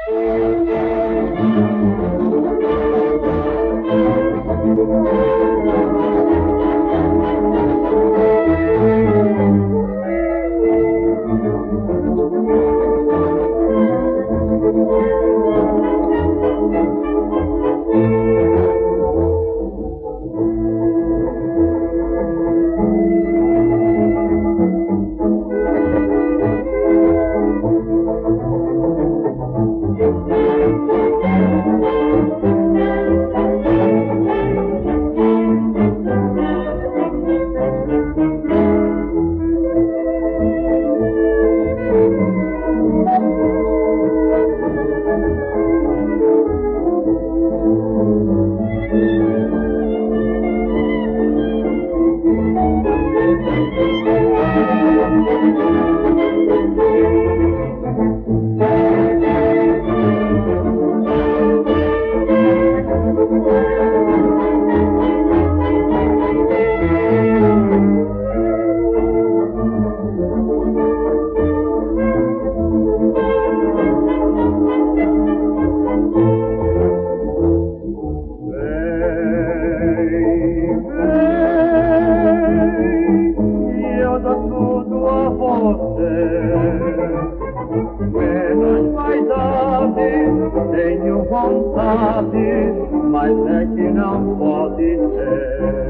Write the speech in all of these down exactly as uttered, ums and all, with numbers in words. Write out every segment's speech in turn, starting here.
Menos vaidade, tenho vontade, mas é que não pode ser.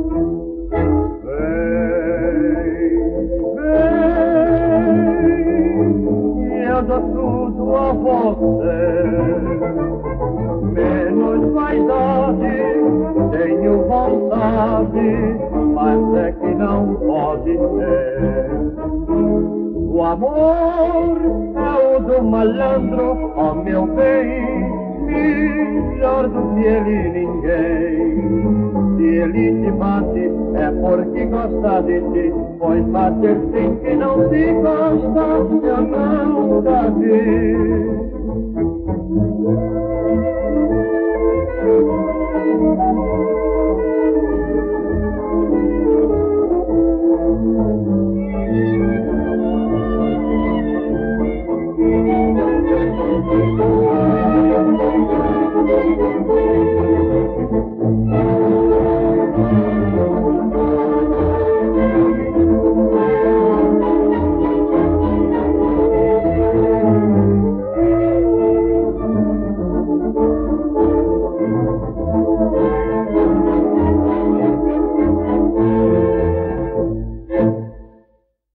Vem, vem, eu dou tudo a você. Menos vaidade, tenho vontade, mas é que não pode ser. O amor é o do malandro, ó meu bem, melhor do que ele ninguém. Se ele te bate é porque gosta de ti, pois bater sem que não te gosta eu nunca vi.